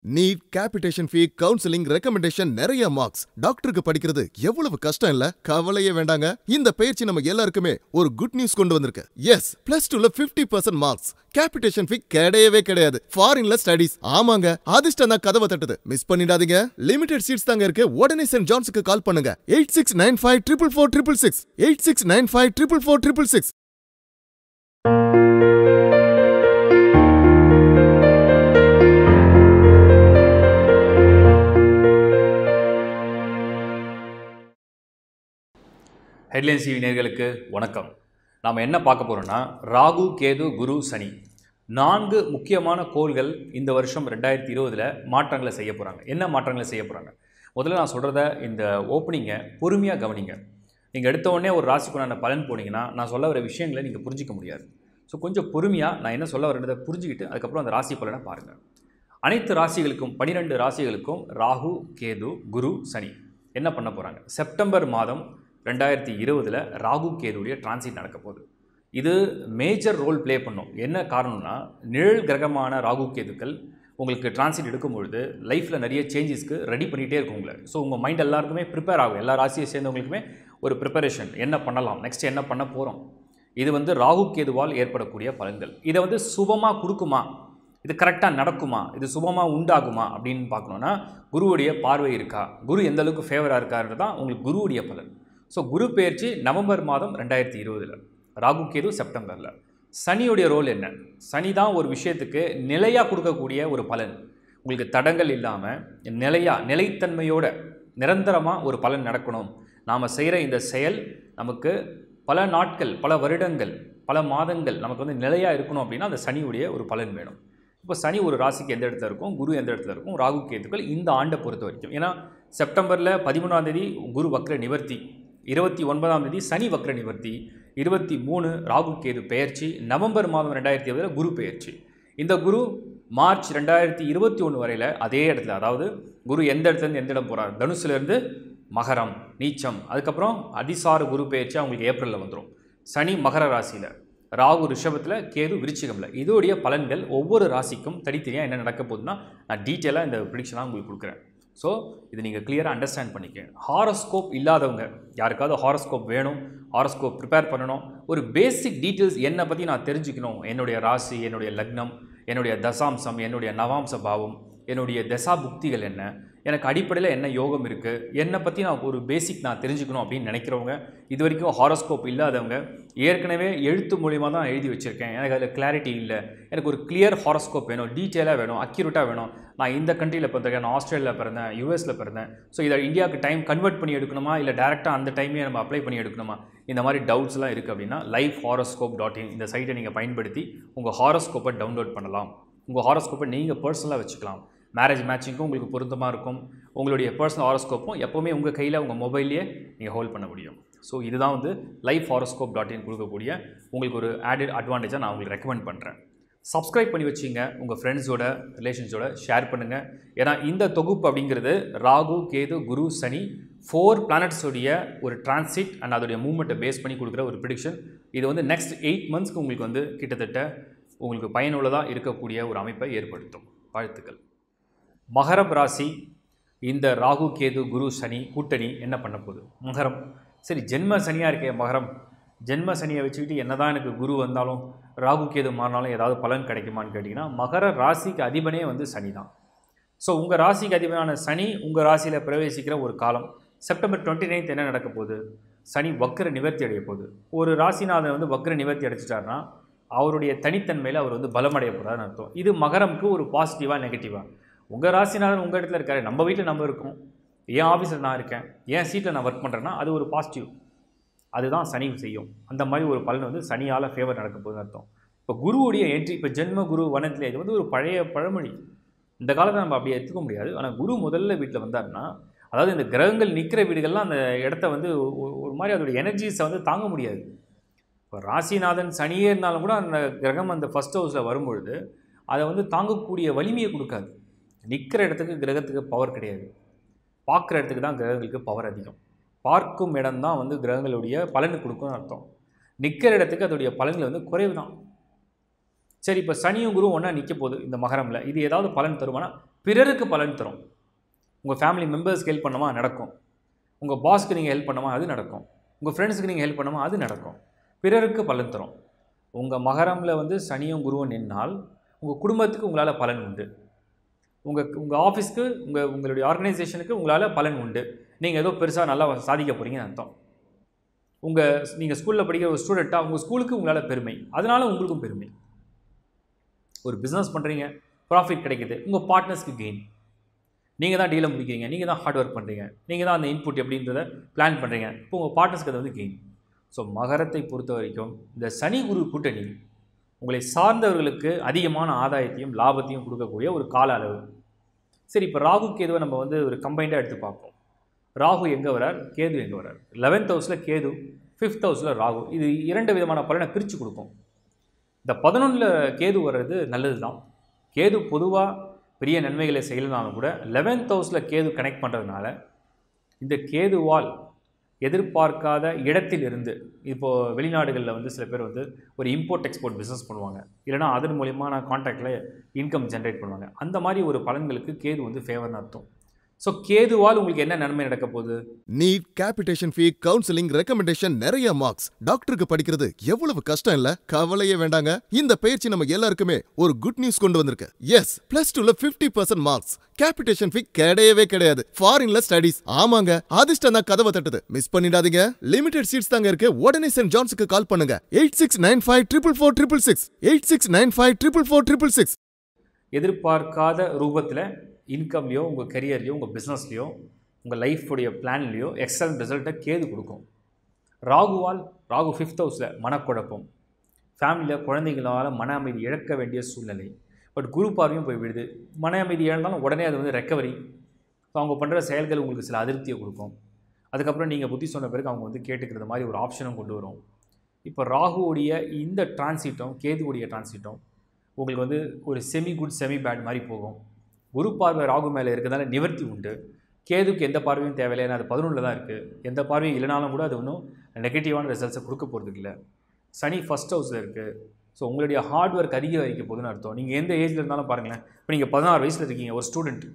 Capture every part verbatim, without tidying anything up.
NEET, capitation fee, counselling, recommendation நிறைய marks. டாக்டருக்கு படிக்கிறது எவ்வளவு கஷ்டம் இல்ல? கவலையே வேண்டாங்க. இந்த பயிற்சி நம்ம எல்லாருக்குமே ஒரு குட் நியூஸ் கொண்டு வந்திருக்கு. எஸ், பிளஸ் டூல fifty percent marks. Capitation fee கிடையவே கிடையாது. ஃபாரின்ல ஸ்டடீஸ். ஆமாங்க, அதிர்ஷ்டம் தான் கதவை தட்டுது. மிஸ் பண்ணிடாதீங்க. லிமிடெட் சீட்ஸ் தாங்க இருக்கு. உடனே சென்ட் ஜான்ஸுக்கு கால் பண்ணுங்க. Eight six nine five triple four triple six eight six nine five triple four triple six. Headlines TV நேயர்களுக்கு வணக்கம். நாம் என்ன பார்க்க போகிறோம்னா, ராகு, கேது, குரு, சனி நான்கு முக்கியமான கோள்கள் இந்த வருஷம் ரெண்டாயிரத்தி இருபதில் மாற்றங்களை செய்ய போகிறாங்க. என்ன மாற்றங்களை செய்ய போகிறாங்க? முதல்ல நான் சொல்கிறத இந்த ஓப்பனிங்கை பொறுமையாக கவனிங்க. நீங்கள் எடுத்த உடனே ஒரு ராசிக்குண்டான பலன் போனீங்கன்னா நான் சொல்ல வர விஷயங்களை நீங்கள் புரிஞ்சிக்க முடியாது. ஸோ கொஞ்சம் பொறுமையாக நான் என்ன சொல்ல வரதை புரிஞ்சுக்கிட்டு அதுக்கப்புறம் அந்த ராசி பலனை பாருங்கள். அனைத்து ராசிகளுக்கும் பன்னிரெண்டு ராசிகளுக்கும் ராகு, கேது, குரு, சனி என்ன பண்ண போகிறாங்க? செப்டம்பர் மாதம் ரெண்டாயிரத்தி இருபதில் ராகு கேதுடைய டிரான்சிட் நடக்க போகுது. இது மேஜர் ரோல் ப்ளே பண்ணும். என்ன காரணம்னா, நிழல் கிரகமான ராகு கேதுக்கள் உங்களுக்கு டிரான்சிட் எடுக்கும்பொழுது லைஃப்பில் நிறைய சேஞ்சஸ்க்கு ரெடி பண்ணிகிட்டே இருக்கும் உங்களை. ஸோ உங்கள் மைண்ட் எல்லாருக்குமே ப்ரிப்பேர் ஆகும். எல்லா ராசியை சேர்ந்தவங்களுக்குமே ஒரு ப்ரிப்பரேஷன், என்ன பண்ணலாம், நெக்ஸ்ட் என்ன பண்ண போகிறோம். இது வந்து ராகு கேதுவால் ஏற்படக்கூடிய பலன்கள். இதை வந்து சுபமாக கொடுக்குமா, இது கரெக்டாக நடக்குமா, இது சுபமாக உண்டாகுமா அப்படின்னு பார்க்கணுன்னா குருவுடைய பார்வை இருக்கா, குரு எந்த அளவுக்கு ஃபேவராக இருக்காருன்றது தான் உங்களுக்கு குருவுடைய பலன். ஸோ குரு பெயர்ச்சி நவம்பர் மாதம் ரெண்டாயிரத்தி இருபதில், ராகு கேது செப்டம்பரில். சனியுடைய ரோல் என்ன? சனி தான் ஒரு விஷயத்துக்கு நிலையாக கொடுக்கக்கூடிய ஒரு பலன். உங்களுக்கு தடங்கள் இல்லாமல் நிலையாக நிலைத்தன்மையோட நிரந்தரமாக ஒரு பலன் நடக்கணும். நாம் செய்கிற இந்த செயல் நமக்கு பல நாட்கள், பல வருடங்கள், பல மாதங்கள் நமக்கு வந்து நிலையாக இருக்கணும் அப்படின்னா அந்த சனியுடைய ஒரு பலன் வேணும். இப்போ சனி ஒரு ராசிக்கு எந்த இடத்துல இருக்கும், குரு எந்த இடத்துல இருக்கும், ராகு கேதுக்கள் இந்த ஆண்டை பொறுத்த வரைக்கும். ஏன்னா செப்டம்பரில் பதிமூணாம் தேதி குரு வக்ர நிவர்த்தி, இருபத்தி ஒன்பதாம் தேதி சனி வக்ர நிவர்த்தி, இருபத்தி மூணு ராகு கேது பெயர்ச்சி, நவம்பர் மாதம் ரெண்டாயிரத்தி இருபதில் குரு பெயர்ச்சி. இந்த குரு மார்ச் ரெண்டாயிரத்தி இருபத்தி ஒன்று வரையில் அதே இடத்துல, அதாவது குரு எந்த இடத்துலேருந்து எந்த இடம் போகிறார், தனுசுலேருந்து மகரம் நீச்சம், அதுக்கப்புறம் அதிசார குரு பெயர்ச்சி அவங்களுக்கு ஏப்ரலில் வந்துடும். சனி மகர ராசியில், ராகு ரிஷபத்தில், கேது விருச்சிகமில். இதோடைய பலன்கள் ஒவ்வொரு ராசிக்கும் தனித்தனியாக என்ன நடக்க போகுதுன்னா நான் டீட்டெயிலாக இந்த ப்ரிடிக்ஷனாக உங்களுக்கு கொடுக்குறேன். ஸோ இது நீங்கள் கிளியராக அண்டர்ஸ்டாண்ட் பண்ணிக்க. ஹாரோஸ்கோப் இல்லாதவங்க, யாருக்காவது ஹாரோஸ்கோப் வேணும், ஹாரோஸ்கோப் ப்ரிப்பேர் பண்ணணும், ஒரு பேசிக் டீட்டெயில்ஸ் என்னை பற்றி நான் தெரிஞ்சுக்கணும், என்னுடைய ராசி, என்னுடைய லக்னம், என்னுடைய தசாம்சம், என்னுடைய நவாம்ச பாவம், என்னுடைய தசா புக்திகள் என்ன, எனக்கு அடிப்படையில் என்ன யோகம் இருக்குது, என்னை பற்றி நான் ஒரு பேசிக் நான் தெரிஞ்சுக்கணும் அப்படின்னு நினைக்கிறவங்க, இது வரைக்கும் ஹாரோஸ்கோப் இல்லாதவங்க, ஏற்கனவே எழுத்து மூலிமா தான் எழுதி வச்சுருக்கேன், எனக்கு அதில் கிளாரிட்டி இல்லை, எனக்கு ஒரு கிளியர் ஹாரோஸ்கோப் வேணும், டீட்டெயிலாக வேணும், அக்யூரேட்டாக வேணும், நான் இந்த கண்ட்ரியில் பிறந்திருக்கேன், நான் ஆஸ்திரேலியாவில் பிறந்தேன், யூஎஸில் பிறந்தேன், ஸோ இதை இந்தியாவுக்கு டைம் கன்வெர்ட் பண்ணி எடுக்கணுமா, இல்லை டேரெக்டாக அந்த டைமே நம்ம அப்ளை பண்ணி எடுக்கணுமா, இந்த மாதிரி டவுட்ஸ்லாம் இருக்குது அப்படின்னா லைஃப் ஹாரோஸ்கோப் டாட் இன் இந்த சைட்டை நீங்கள் பயன்படுத்தி உங்கள் ஹாரோஸ்கோப்பை டவுன்லோட் பண்ணலாம். உங்கள் ஹாரோஸ்கோப்பை நீங்கள் பர்சனலாக வச்சுக்கலாம். மேரேஜ் மேட்சிங்க்கும் உங்களுக்கு பொருத்தமாக இருக்கும். உங்களுடைய பர்சனல் ஹாரோஸ்கோப்பும் எப்போவுமே உங்கள் கையில் உங்கள் மொபைல்லையே நீங்கள் ஹோல்ட் பண்ண முடியும். ஸோ இதுதான் வந்து லைஃப் ஹாரோஸ்கோப் டாட் இன் கொடுக்கக்கூடிய உங்களுக்கு ஒரு ஆடட் அட்வான்டேஜாக நான் உங்களுக்கு ரெக்கமெண்ட் பண்ணுறேன். சப்ஸ்கிரைப் பண்ணி வச்சிங்க, உங்கள் ஃப்ரெண்ட்ஸோட ரிலேஷன்ஸோட ஷேர் பண்ணுங்கள். ஏன்னா இந்த தொகுப்பு அப்படிங்கிறது ராகு, கேது, குரு, சனி ஃபோர் பிளானட்ஸோடைய ஒரு டிரான்சிட் அண்ட் அதோடைய மூவ்மெண்ட்டை பேஸ் பண்ணி கொடுக்குற ஒரு ப்ரிடிக்ஷன். இது வந்து நெக்ஸ்ட் எயிட் மந்த்ஸ்க்கு உங்களுக்கு வந்து கிட்டத்தட்ட உங்களுக்கு பயனுள்ளதாக இருக்கக்கூடிய ஒரு அமைப்பை ஏற்படுத்தும். வாழ்த்துக்கள். மகரம் ராசி, இந்த ராகு, கேது, குரு, சனி கூட்டணி என்ன பண்ண போகுது? மகரம் சரி, ஜென்ம சனியாக இருக்கே மகரம், ஜென்ம சனியை வச்சுக்கிட்டு என்ன தான் எனக்கு குரு வந்தாலும் ராகு கேது மாறினாலும் ஏதாவது பலன் கிடைக்குமான்னு கேட்டிங்கன்னா, மகர ராசிக்கு அதிபனே வந்து சனி தான். ஸோ உங்கள் ராசிக்கு அதிபனான சனி உங்கள் ராசியில் பிரவேசிக்கிற ஒரு காலம். செப்டம்பர் டுவெண்ட்டி நைன்த் என்ன நடக்க போகுது? சனி வக்ர நிவர்த்தி அடைய போகுது. ஒரு ராசிநாதன் வந்து வக்ர நிவர்த்தி அடைச்சிட்டாருன்னா அவருடைய தனித்தன்மையில் அவர் வந்து பலமடைய போகிறாருன்னு அர்த்தம். இது மகரமுக்கு ஒரு பாசிட்டிவாக நெகட்டிவாக. உங்கள் ராசிநாதன் உங்கள் இடத்துல இருக்காரு, நம்ம வீட்டில் நம்ம இருக்கோம், என் ஆஃபீஸில் நான் இருக்கேன், என் சீட்டில் நான் ஒர்க் பண்ணுறேன்னா அது ஒரு பாசிட்டிவ். அதுதான் சனி செய்யும். அந்த மாதிரி ஒரு பலன் வந்து சனியால் ஃபேவர் நடக்க போகுதுன்னு அர்த்தம். இப்போ குருவுடைய என்ட்ரி, இப்போ ஜென்ம குரு வனத்தில், இது வந்து ஒரு பழைய பழமொழி. இந்த காலத்தை நம்ம அப்படியே எடுத்துக்க முடியாது. ஆனால் குரு முதல்ல வீட்டில் வந்தாருன்னா, அதாவது இந்த கிரகங்கள் நிற்கிற வீடுகள்லாம் அந்த இடத்த வந்து ஒரு மாதிரி அதோடைய எனர்ஜிஸை வந்து தாங்க முடியாது. இப்போ ராசிநாதன் சனியே இருந்தாலும் கூட அந்த கிரகம் அந்த ஃபஸ்ட் ஹவுஸில் வரும்பொழுது அதை வந்து தாங்கக்கூடிய வலிமையை கொடுக்காது. நிற்கிற இடத்துக்கு கிரகத்துக்கு பவர் கிடையாது, பார்க்குற இடத்துக்கு தான் கிரகங்களுக்கு பவர் அதிகம். பார்க்கும் இடம் தான் வந்து கிரகங்களுடைய பலனை கொடுக்கும்னு அர்த்தம். நிற்கிற இடத்துக்கு அதோடைய பலன்கள் வந்து குறைவு தான். சரி, இப்போ சனியும் குருவும் ஒன்றா நிற்க போகுது இந்த மகரமில், இது ஏதாவது பலன் தருமானா பிறருக்கு பலன் தரும். உங்கள் ஃபேமிலி மெம்பர்ஸ்க்கு ஹெல்ப் பண்ணமா நடக்கும். உங்கள் பாஸ்க்கு நீங்கள் ஹெல்ப் பண்ணமா அது நடக்கும். உங்கள் ஃப்ரெண்ட்ஸுக்கு நீங்கள் ஹெல்ப் பண்ணமா அது நடக்கும். பிறருக்கு பலன் தரும். உங்கள் மகரமில் வந்து சனியும் குருவும் நின்னால் உங்கள் குடும்பத்துக்கு உங்களால் பலன் உண்டு. உங்கள் உங்கள் ஆஃபீஸ்க்கு உங்கள் உங்களுடைய ஆர்கனைசேஷனுக்கு உங்களால் பலன் உண்டு. நீங்கள் ஏதோ பெருசாக நல்லா சாதிக்க போகிறீங்கன்னு அர்த்தம். உங்கள் நீங்கள் ஸ்கூலில் படிக்கிற ஒரு ஸ்டூடெண்ட்டாக உங்கள் ஸ்கூலுக்கு உங்களால் பெருமை, அதனால் உங்களுக்கும் பெருமை. ஒரு பிஸ்னஸ் பண்ணுறீங்க, ப்ராஃபிட் கிடைக்குது, உங்கள் பார்ட்னர்ஸ்க்கு கெயின். நீங்கள் தான் டீலை முடிக்கிறீங்க, நீங்கள் தான் ஹார்ட் ஒர்க் பண்ணுறீங்க, நீங்கள் தான் அந்த இன்புட் எப்படின்றத பிளான் பண்ணுறீங்க, இப்போ உங்கள் பார்ட்னர்ஸ்க்கு அது வந்து கெயின். ஸோ மகரத்தை பொறுத்த வரைக்கும் இந்த சனி குரு கூட்டணி உங்களை சார்ந்தவர்களுக்கு அதிகமான ஆதாயத்தையும் லாபத்தையும் கொடுக்கக்கூடிய ஒரு கால அளவு. சரி, இப்போ ராகு கேதுவை நம்ம வந்து ஒரு கம்பைண்டாக எடுத்து பார்ப்போம். ராகு எங்கே வரார், கேது எங்கே வரார்? லெவன்த் ஹவுஸில் கேது, ஃபிஃப்த் ஹவுஸில் ராகு. இது இரண்டு விதமான பலனை பிரித்து கொடுக்கும். இந்த பதினொன்றில் கேது வர்றது நல்லது தான். கேது பொதுவாக பெரிய நன்மைகளை செய்யலனாலும் கூட லெவன்த் ஹவுஸில் கேது கனெக்ட் பண்ணுறதுனால இந்த கேதுவால் எதிர்பார்க்காத இடத்தில் இருந்து, இப்போது வெளிநாடுகளில் வந்து சில பேர் வந்து ஒரு இம்போர்ட் எக்ஸ்போர்ட் பிஸ்னஸ் பண்ணுவாங்க, இல்லைனா அதன் மூலியமான கான்டாக்டில் இன்கம் ஜென்ரேட் பண்ணுவாங்க. அந்த மாதிரி ஒரு பலன்களுக்கு கேது வந்து ஃபேவர்னு அர்த்தம். ஸோ கேதுவால் உங்களுக்கு என்ன நன்மை நடக்க போகுது? NEET, capitation fee, counselling, recommendation, நிறைய மார்க்ஸ். டாக்டருக்கு படிக்கிறது எவ்வளவு கஷ்டம் இல்ல? கவலையே வேண்டாங்க. இந்த பயிற்சி நம்ம எல்லாருக்குமே ஒரு குட் நியூஸ் கொண்டு வந்திருக்கு. எஸ், பிளஸ் டூல fifty percent marks. Capitation fee கிடையவே கிடையாது. ஃபாரின்ல ஸ்டடிஸ். ஆமாங்க, அதிர்ஷ்டம் தான் கதவை தட்டுது. மிஸ் பண்ணிடாதீங்க. லிமிடெட் சீட்ஸ் தாங்க இருக்கு. உடனே சென்ட் ஜான்ஸுக்கு கால் பண்ணுங்க. Eight six nine five triple four triple six eight six nine five triple four triple six. எதிர்பார்க்காத ரூபத்தில் இன்கம்லையோ, உங்கள் கரியர்லையோ, உங்கள் பிஸ்னஸ்லையோ, உங்கள் லைஃபுடைய பிளான்லையோ எக்ஸலன்ட் ரிசல்ட்டை கேது கொடுக்கும். ராகுவால், ராகு ஃபிஃப்த் ஹவுஸில் மனக்குழப்பம், ஃபேமிலியில் குழந்தைங்களால் மன அமைதி இழக்க வேண்டிய சூழ்நிலை. பட் குரு பார்வையும் போய் விடுது. மன அமைதி இழந்தாலும் உடனே அது வந்து ரெக்கவரி. ஸோ அவங்க பண்ணுற செயல்கள் உங்களுக்கு சில அதிருப்தியை கொடுக்கும். அதுக்கப்புறம் நீங்கள் புத்தி சொன்ன பிறகு அவங்க வந்து கேட்டுக்கிறது மாதிரி ஒரு ஆப்ஷனும் கொண்டு வரும். இப்போ ராகுவுடைய இந்த டிரான்சிட்டும் கேதுவுடைய டிரான்சிட்டும் உங்களுக்கு வந்து ஒரு செமி குட் செமி பேட் மாதிரி போகும். குரு பார்வை ராகு மேலே இருக்கிறதுனால நிவர்த்தி உண்டு. கேதுக்கு எந்த பார்வையும் தேவையில்லை, ஏன்னா அது பதினொன்றில் தான் இருக்குது. எந்த பார்வையும் இல்லைனாலும் கூட அது ஒன்றும் நெகட்டிவான ரிசல்ட்ஸை கொடுக்க போகிறதுக்கு இல்லை. சனி ஃபஸ்ட் ஹவுஸில் இருக்குது. ஸோ உங்களுடைய ஹார்ட் ஒர்க் அதிகரிக்க போகுதுன்னு அர்த்தம். நீங்கள் எந்த ஏஜில் இருந்தாலும் பாருங்களேன். இப்போ நீங்கள் பதினாறு வயசில் இருக்கீங்க, ஒரு ஸ்டூடெண்ட்,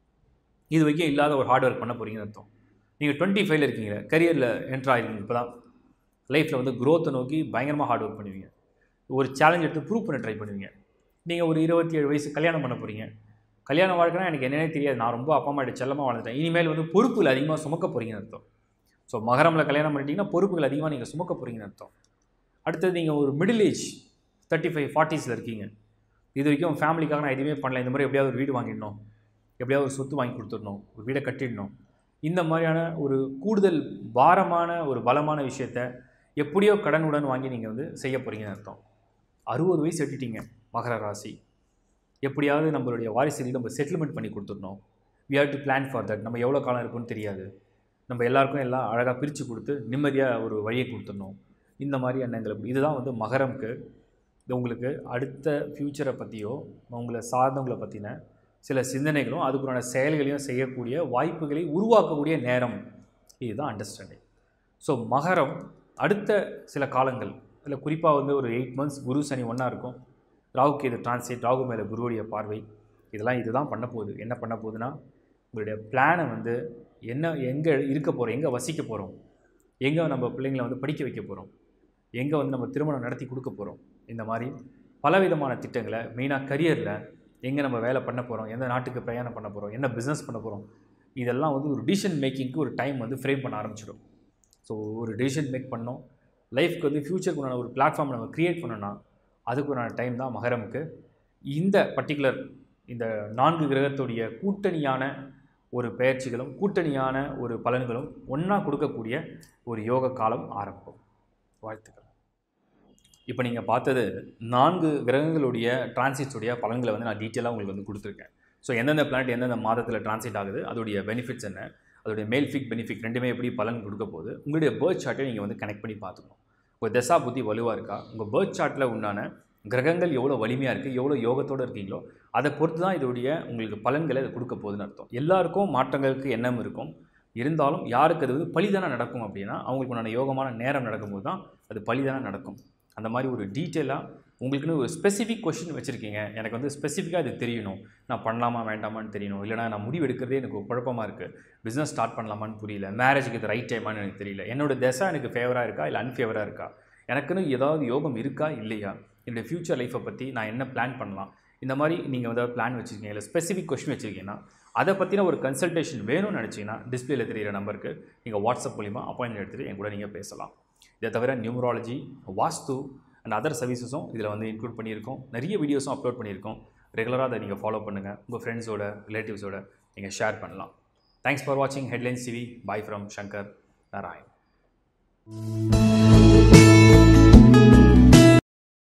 இது வரைக்கும் இல்லாத ஒரு ஹார்ட் ஒர்க் பண்ண போகிறீங்கன்னு அர்த்தம். நீங்கள் டுவெண்ட்டி ஃபைவ்ல இருக்கீங்க, கரியரில் என்ட்ரு ஆகிருக்கீங்க, இப்போ தான் லைஃப்பில் வந்து க்ரோத்தை நோக்கி பயங்கரமாக ஹார்ட் ஒர்க் பண்ணுவீங்க. ஒரு சேலஞ்ச் எடுத்து ப்ரூவ் பண்ண ட்ரை பண்ணுவீங்க. நீங்கள் ஒரு இருபத்தி ஏழு வயசு கல்யாணம் பண்ண போகிறீங்க. கல்யாண வாழ்க்கைனா எனக்கு என்னென்னே தெரியாது, நான் ரொம்ப அப்பா அம்மா செல்லமாக வாழ்ந்துட்டேன், இனிமேல் வந்து பொறுப்புகள் அதிகமாக சுமக்க போகிறீங்கன்னு அர்த்தம். ஸோ மகரமில் கல்யாணம் பண்ணிட்டீங்கன்னா பொறுப்புகள் அதிகமாக நீங்கள் சுமக்க போகிறீங்கன்னு அர்த்தம். அடுத்தது நீங்கள் ஒரு மிடில் ஏஜ் தேர்ட்டி ஃபைவ் ஃபார்ட்டிஸில் இருக்கீங்க. இது வரைக்கும் ஃபேமிலிக்காக நான் எதுவுமே பண்ணல, இந்த மாதிரி எப்படியாவது ஒரு வீடு வாங்கிடணும், எப்படியாவது ஒரு சொத்து வாங்கி கொடுத்துடணும், ஒரு வீடை கட்டிடணும், இந்த மாதிரியான ஒரு கூடுதல் பாரமான ஒரு பலமான விஷயத்தை எப்படியோ கடனுடன் வாங்கி நீங்கள் வந்து செய்ய போகிறீங்கன்னு அர்த்தம். அறுபது வயசு எட்டிட்டீங்க மகர ராசி. எப்படியாவது நம்மளுடைய வாரிசுகளுக்கு நம்ம செட்டில்மெண்ட் பண்ணி கொடுத்துடணும். We have to plan for that. நம்ம எவ்வளோ காலம் இருக்குன்னு தெரியாது, நம்ம எல்லாருக்கும் எல்லாம் அழகாக பிரித்து கொடுத்து நிம்மதியாக ஒரு வழியை கொடுத்துடணும். இந்த மாதிரி எண்ணங்கள். இதுதான் வந்து மகரம்க்கு இது உங்களுக்கு அடுத்த ஃப்யூச்சரை பற்றியோ உங்களை சார்ந்தவங்களை பற்றின சில சிந்தனைகளும் அதுக்குறான செயல்களையும் செய்யக்கூடிய வாய்ப்புகளை உருவாக்கக்கூடிய நேரம். இதுதான் அண்டர்ஸ்டாண்டிங். ஸோ மகரம் அடுத்த சில காலங்கள் இல்லை, குறிப்பாக வந்து ஒரு எயிட் மந்த்ஸ் குரு சனி ஒன்றா இருக்கும். ராகுக்கு இது டிரான்சிட், ராகு மேலே குருவுடைய பார்வை, இதெல்லாம் இதுதான் பண்ண போகுது. என்ன பண்ண போகுதுன்னா, உங்களுடைய பிளானை வந்து என்ன, எங்கே இருக்க போகிறோம், எங்கே வசிக்க போகிறோம், எங்கே நம்ம பிள்ளைங்களை வந்து படிக்க வைக்க போகிறோம், எங்கே வந்து நம்ம திருமணம் நடத்தி கொடுக்க போகிறோம், இந்த மாதிரி பலவிதமான திட்டங்களை, மெயினாக கரியரில் எங்கே நம்ம வேலை பண்ண போகிறோம், எந்த நாட்டுக்கு பிரயாணம் பண்ண போகிறோம், என்ன பிஸ்னஸ் பண்ண போகிறோம், இதெல்லாம் வந்து ஒரு டிசிஷன் மேக்கிங்க்கு ஒரு டைம் வந்து ஃப்ரேம் பண்ண ஆரம்பிச்சிடும். ஸோ ஒரு டிசிஷன் மேக் பண்ணோம், லைஃப்க்கு வந்து ஃப்யூச்சருக்கு உண்டான ஒரு பிளாட்ஃபார்ம் நம்ம க்ரியேட் பண்ணோன்னா அதுக்குண்டான டைம் தான் மகரமுக்கு. இந்த பர்டிகுலர் இந்த நான்கு கிரகத்துடைய கூட்டணியான ஒரு பயிற்சிகளும் கூட்டணியான ஒரு பலன்களும் ஒன்றா கொடுக்கக்கூடிய ஒரு யோக காலம் ஆரம்பம். வாழ்த்துக்கள். இப்போ நீங்கள் பார்த்தது நான்கு கிரகங்களுடைய டிரான்சிட்ஸுடைய பலன்களை வந்து நான் டீட்டெயிலாக உங்களுக்கு வந்து கொடுத்துருக்கேன். ஸோ எந்தெந்த பிளானட் எந்தெந்த மாதத்தில் டிரான்சிட் ஆகுது, அதோடைய பெனிஃபிட்ஸ் என்ன, அதோடைய மேல்ஃபிக் பெனிஃபிட் ரெண்டுமே எப்படி பலன் கொடுக்க போகுது, உங்களுடைய பேர்த் சார்ட்டை நீங்கள் வந்து கனெக்ட் பண்ணி பார்த்துக்கணும். உங்கள் தசா புத்தி வலுவாக இருக்கா, உங்கள் பேர்த் சார்ட்டில் உண்டான கிரகங்கள் எவ்வளோ வலிமையாக இருக்குது, எவ்வளோ யோகத்தோடு இருக்கீங்களோ அதை பொறுத்து தான் இதோடைய உங்களுக்கு பலன்களை அது கொடுக்க போகுதுன்னு அர்த்தம். எல்லாருக்கும் மாற்றங்களுக்கு எண்ணம் இருக்கும், இருந்தாலும் யாருக்கு அது வந்து பலிதானே நடக்கும் அப்படின்னா அவங்களுக்கு உண்டான யோகமான நேரம் நடக்கும்போது தான் அது பலிதானே நடக்கும். அந்த மாதிரி ஒரு டீட்டெயிலாக உங்களுக்குன்னு ஒரு ஸ்பெசிஃபிக் கொஷின் வச்சுருக்கீங்க, எனக்கு வந்து ஸ்பெசிஃபிக்காக இது தெரியணும், நான் பண்ணலாமா வேண்டாமான்னு தெரியணும், இல்லைனா நான் முடிவு எடுக்கிறதே எனக்கு குழப்பமாக இருக்குது, பிஸ்னஸ் ஸ்டார்ட் பண்ணலாமான்னு புரியல, மேரேஜுக்கு இது ரைட் டைமான்னு எனக்கு தெரியல, என்னோடய திசை எனக்கு ஃபேவராக இருக்கா இல்லை அன்ஃபேவராக இருக்கா, எனக்குன்னு ஏதாவது யோகம் இருக்கா இல்லையா, என்னுடைய ஃப்யூச்சர் லைஃப்பை பற்றி நான் என்ன பிளான் பண்ணலாம், இந்த மாதிரி நீங்கள் ஏதாவது பிளான் வச்சுருக்கீங்க இல்லை ஸ்பெசிஃபிக் கொஷின் வச்சுருக்கீங்கன்னா அதை பற்றின ஒரு கன்சல்டேஷன் வேணும்னு நினச்சிங்கன்னா டிஸ்பிளேல தெரிகிற நம்பருக்கு நீங்கள் வாட்ஸ்அப் மூலிமா அப்பாயின்மெண்ட் எடுத்துகிட்டு என் கூட நீங்கள் பேசலாம். இதை தவிர நியூமராலஜி, வாஸ்து அண்ட் அதர் சர்வீசஸும் இதில் வந்து இன்க்ளூட் பண்ணியிருக்கோம். நிறைய வீடியோஸும் அப்லோட் பண்ணியிருக்கோம். ரெகுலராக அதை நீங்கள் ஃபாலோ பண்ணுங்கள். உங்கள் ஃப்ரெண்ட்ஸோட ரிலேட்டிவ்ஸோட நீங்கள் ஷேர் பண்ணலாம். தேங்க்ஸ் ஃபார் வாட்சிங் headlines TV. Bye from Shankar Narayan.